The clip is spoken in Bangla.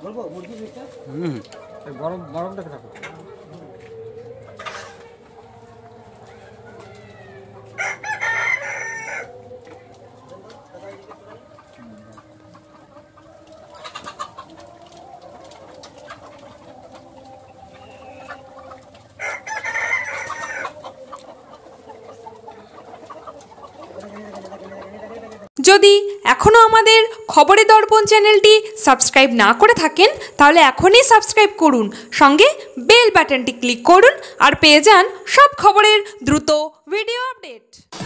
গরমটা থাকো। যদি এখনও আমাদের খবরের দর্পণ চ্যানেলটি সাবস্ক্রাইব না করে থাকেন তাহলে এখনই সাবস্ক্রাইব করুন, সঙ্গে বেল বাটনটি ক্লিক করুন আর পেয়ে যান সব খবরের দ্রুত ভিডিও আপডেট।